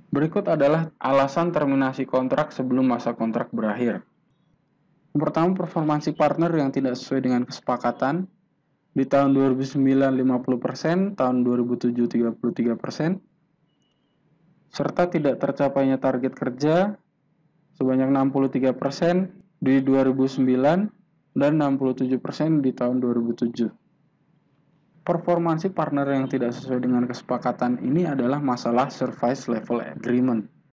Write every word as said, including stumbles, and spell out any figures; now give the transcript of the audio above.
Berikut adalah alasan terminasi kontrak sebelum masa kontrak berakhir. Yang pertama, performansi partner yang tidak sesuai dengan kesepakatan. Di tahun dua ribu sembilan lima puluh persen, tahun dua ribu tujuh tiga puluh tiga persen, serta tidak tercapainya target kerja sebanyak enam puluh tiga persen di dua ribu sembilan dan enam puluh tujuh persen di tahun dua ribu tujuh. Performansi partner yang tidak sesuai dengan kesepakatan ini adalah masalah service level agreement.